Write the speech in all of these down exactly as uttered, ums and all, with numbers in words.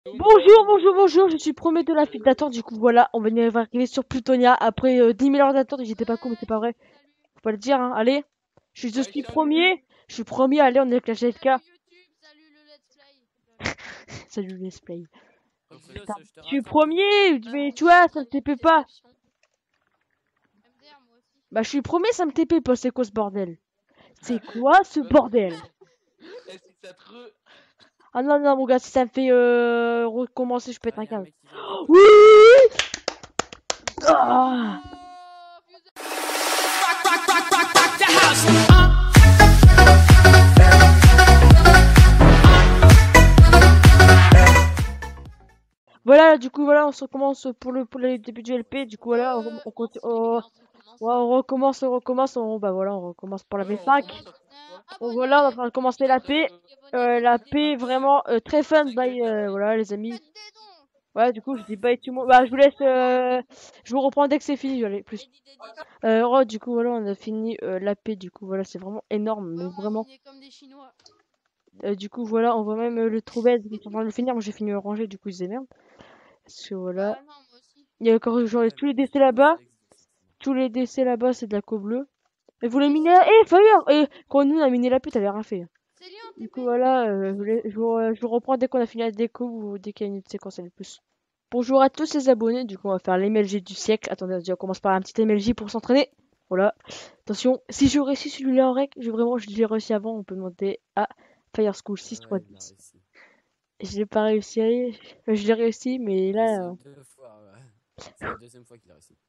Bonjour, bonjour, bonjour, je suis premier de la file d'attente, du coup voilà, on va venir arriver sur Plutonia après euh, dix mille heures d'attente, j'étais pas con mais c'est pas vrai, faut pas le dire hein, allez, je, je Ouais, suis salut. premier, je suis premier, allez on est avec la G F K, Salut YouTube, salut le Let's Play. salut let's play, Donc, Dinos, putain, je te je suis rattrape. premier, Bah, mais on tu est vois, sur ça me ta T P pas, description. M D R moi aussi. bah je suis premier, ça me T P pas, c'est quoi ce bordel, c'est quoi ce bordel, Eh, si ça te re... ah non non mon gars, si ça me fait euh, recommencer, je pète Ah, un y a un câble, mec qui vient de décoller. oui, ah. Oh, Fuse- Voilà, du coup, voilà, on se recommence pour le, pour le début du L P. Du coup, voilà, on, Euh, on non, continue. c'est les gars, on recommence. Ouais, on recommence, on recommence. On, bah voilà, on recommence pour la Ouais, B on cinq. recommence à Euh, quoi? Donc abonnez, voilà, on est en train de commencer la Euh, P. abonnez, Euh, la décidez. P, vraiment euh, très fun. Bye, euh, voilà, les amis. Faites des dons. Ouais, du coup, je dis bye tout le monde. Bah, je vous laisse. Euh, je vous reprends dès que c'est fini. Allez, plus. Eddie, Eddie. Euh, ouais, du coup, voilà, on a fini euh, la P. Du coup, voilà, c'est vraiment énorme, Ouais, mais on a vraiment. miné comme des Chinois. Euh, du coup, voilà, on voit même euh, le trou bête qui est en train de le finir. Moi, j'ai fini le ranger, du coup, ils merde. Parce que voilà. Bah non, moi aussi. Il y a encore genre, Ouais, tous les mais décès tu vois, là-bas. ça existe. Tous les décès là-bas, c'est de la co bleue. Et vous les Mais minez. c'est Eh, Fire! Et quand nous on a miné la pute, t'avais rien fait. c'est lui en Du T P. coup, voilà, euh, je, vous laisse- je vous, euh, je vous reprends dès qu'on a fini la déco ou dès qu'il y a une séquence à plus. Bonjour à tous les abonnés, du coup, on va faire l'M L G du siècle. Attendez, on commence par un petit M L G pour s'entraîner. Voilà. Attention, si je réussis celui-là en rec, je, vraiment, je l'ai réussi avant, on peut demander à Fire School Ouais, six trois ouais, il l'a dix. réussi. Je l'ai pas réussi, enfin, je l'ai réussi, mais Il l'a là. essayé deux fois, ouais. C'est la deuxième fois qu'il a réussi.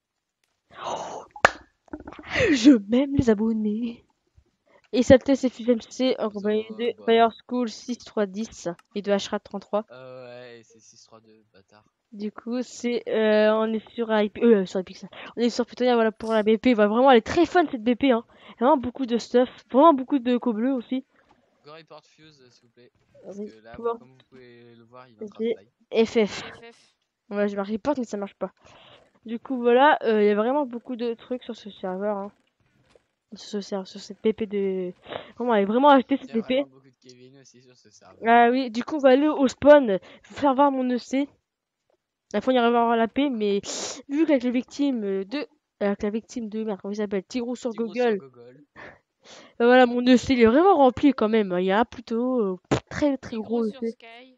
euh, Je m'aime les abonnés. Et sa T c'est F M C en compagnie Ça, de bah... Fire School six trois dix et de H R A T trente-trois. Ah ouais, c'est six trois deux, bâtard. Du coup, c'est, euh, on est sur I P, euh, sur Ipixel. On est sur Plutonia, voilà, pour la B P. Bah, vraiment, elle est très fun, cette B P, hein. Il y a vraiment beaucoup de stuff. Vraiment beaucoup de co bleu aussi. Go report Fuse, euh, s'il vous plaît. Parce Oui, que là, pour comme vous pouvez le voir, il est en train de G fly. F F. F F. Voilà, je marque report, mais ça marche pas. Du coup, voilà, euh, il y a vraiment beaucoup de trucs sur ce serveur, hein. Sur ce serveur, sur cette B P de... Vraiment, elle est vraiment acheté Il cette y a B P. vraiment beaucoup de Kevin aussi sur ce serveur. Ah oui, du coup, on va aller au spawn. Faire voir mon E C. La fois, on ira voir la paix, mais vu qu'avec les victimes euh, de. Avec la victime de. Merde, comment il s'appelle Tirou sur Petit gros sur Google. Google. Bah voilà, mon E C il est vraiment rempli quand même. Il y a un plutôt euh, très très Petit gros gros sur E C. Sky.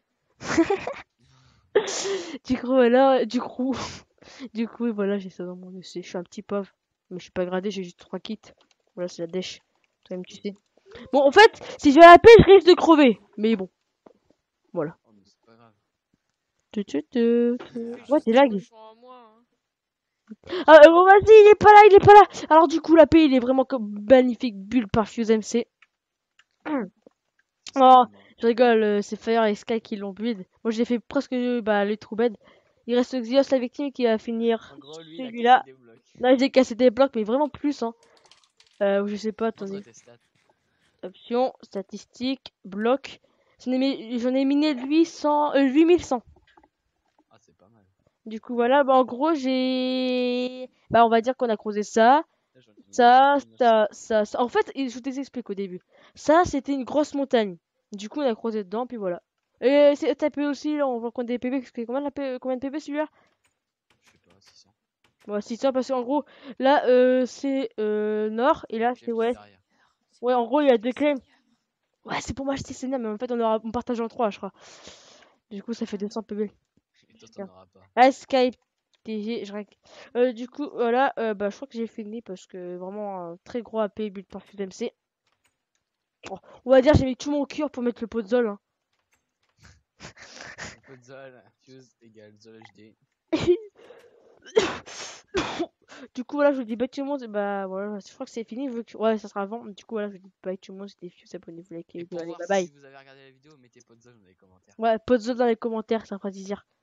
Du coup, voilà, du coup. Du coup, voilà, j'ai ça dans mon E C. Je suis un petit pauvre. Mais je suis pas gradé, j'ai juste trois kits. Voilà, c'est la dèche. Toi-même, tu sais. Bon, en fait, si je vais à la paix, je risque de crever. Mais bon, voilà. Oh, mais c'est pas grave. Tu, tu, tu, tu. Fais Ouais, juste t'es lag. attention à moi. Hein. Ah, euh, bon, vas-y, il est pas là, il est pas là. Alors, du coup, la paix, il est vraiment comme magnifique bulle par Fuse M C. Oh, je rigole, euh, c'est Fire et Sky qui l'ont build. Moi, j'ai fait presque bah, les true bed. Il reste Xios la victime qui va finir En gros, lui, il a cassé celui-là. des blocs. Là, j'ai cassé des blocs, mais vraiment plus. Hein. Euh, je sais pas, Montre attendez. tes stats. Options, statistiques, blocs. J'en ai, mi- j'en ai miné huit cents, euh, huit mille cent. Ah, c'est pas mal. Du coup, voilà, bah en gros, j'ai. Bah, on va dire qu'on a creusé ça. Là, j'en ai Ça, sept mille neuf cents. ça, ça, ça. En fait, je vous explique au début. Ça, c'était une grosse montagne. Du coup, on a creusé dedans, puis voilà. Et c'est tapé aussi, là, on voit qu'on a des P B. Parce que combien, de P- combien de P B celui-là? Je sais pas, six cents. Bon, six cents, parce qu'en gros, là, euh, c'est euh, nord, et Il y a là, une c'est clé juste ouest. derrière. Ouais, en gros, il y a deux claims. Ouais, c'est pour m'acheter Sena, mais en fait, on, aura, on partage en trois, je crois. Du coup, ça fait deux cents P B. Et toi, t'en auras pas. Ah, Skype, T G, je règle. Euh, du coup, voilà, euh, bah, je crois que j'ai fini parce que vraiment, un très gros A P, build par Fuse M C. Oh, on va dire, j'ai mis tout mon cœur pour mettre le pot de Zol. Hein. Un peu de Zol, Fuse égale Zol H D. Du coup, voilà, je vous dis bye tout le monde. Bah, voilà, je crois que c'est fini. Vu que... Ouais, ça sera avant. Du coup, voilà, je vous dis bye tout le monde. C'était Fuse, abonnez-vous, likez, Et pour allez, voir bye si bye. vous avez regardé la vidéo, mettez pot de Zol dans les commentaires. Ouais, pot de Zol dans les commentaires, ça fera plaisir.